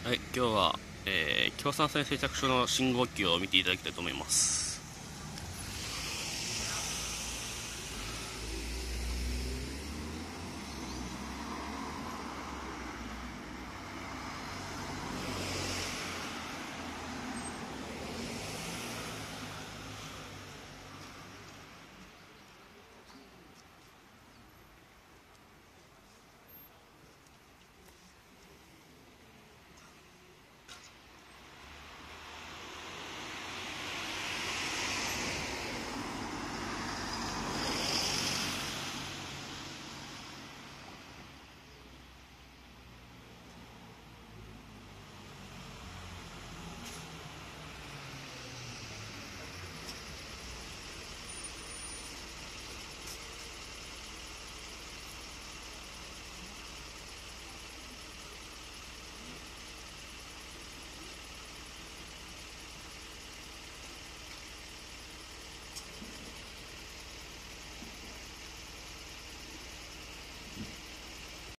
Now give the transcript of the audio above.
はい、今日は、強酸性製着所の信号機を見ていただきたいと思います。